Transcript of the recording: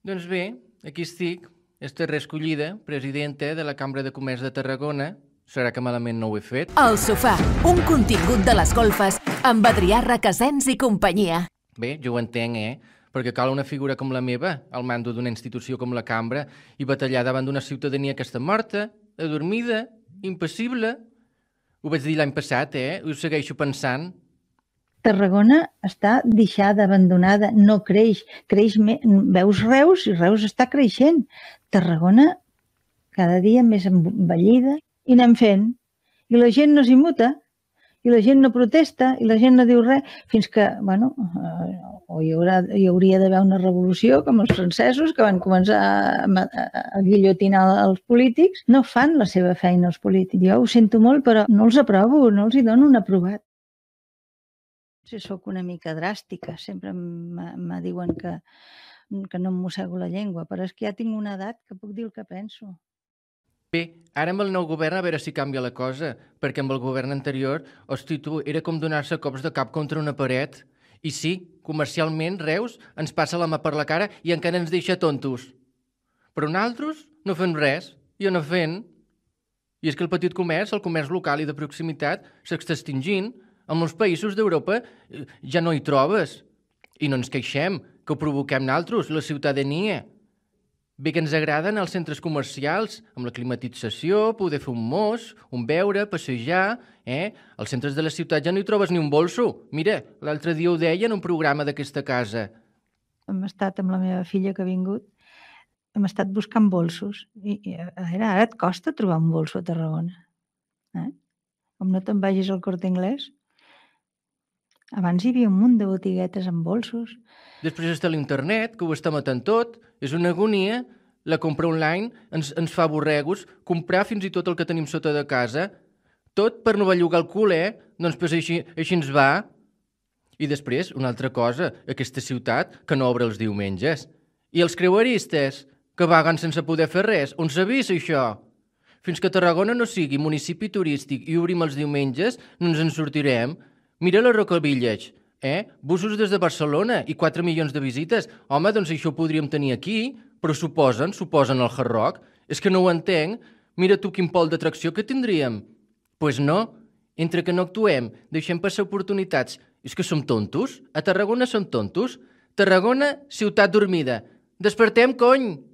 Doncs bé, aquí estic, Esther Escollida, presidenta de la Cambra de Comerç de Tarragona. Serà que malament no ho he fet? El Sofà, un contingut de les golfes amb Adrià Requesens i companyia. Bé, jo ho entenc, perquè cal una figura com la meva, al mando d'una institució com la Cambra, i batallar davant d'una ciutadania que està morta, adormida, impassible. Ho vaig dir l'any passat, ho segueixo pensant. Tarragona està deixada, abandonada, no creix, veus Reus i Reus està creixent. Tarragona cada dia més envellida i anem fent. I la gent no s'immuta, i la gent no protesta, i la gent no diu res, fins que, o hi hauria d'haver una revolució com els francesos que van començar a guillotinar els polítics. No fan la seva feina els polítics. Jo ho sento molt, però no els aprovo, no els hi dono un aprovat. Si sóc una mica dràstica, sempre me diuen que no em mossego la llengua, però és que ja tinc una edat que puc dir el que penso. Bé, ara amb el nou govern a veure si canvia la cosa, perquè amb el govern anterior, hosti tu, era com donar-se cops de cap contra una paret. I sí, comercialment, Reus ens passa la mà per la cara i encara ens deixa tontos. Però nosaltres no fem res, i no fent. I és que el petit comerç, el comerç local i de proximitat, s'està extingint. En molts països d'Europa ja no hi trobes. I no ens queixem, que ho provoquem nosaltres, la ciutadania. Bé que ens agraden els centres comercials, amb la climatització, poder fer un mos, un beure, passejar. Als centres de la ciutat ja no hi trobes ni un bolso. Mira, l'altre dia ho deia en un programa d'aquesta casa. Hem estat amb la meva filla que ha vingut, hem estat buscant bolsos. I ara et costa trobar un bolso a Tarragona. Com no te'n vagis al Corte Inglés. Abans hi havia un munt de botiguetes amb bolsos. Després està l'internet, que ho està matant tot. És una agonia. La compra online ens fa borregos. Comprar fins i tot el que tenim sota de casa. Tot per no bellugar el cul, Doncs pues així ens va. I després, una altra cosa, aquesta ciutat que no obre els diumenges. I els creueristes, que vaguen sense poder fer res. On s'ha vist això? Fins que Tarragona no sigui municipi turístic i obrim els diumenges, no ens en sortirem. Mira la Roca Village, busos des de Barcelona i 4 milions de visites. Home, doncs això ho podríem tenir aquí, però suposen el Hard Rock. És que no ho entenc. Mira tu quin pol d'atracció que tindríem. Pues no, entre que no actuem, deixem passar oportunitats. És que som tontos? A Tarragona som tontos? Tarragona, ciutat dormida. Despertem, cony!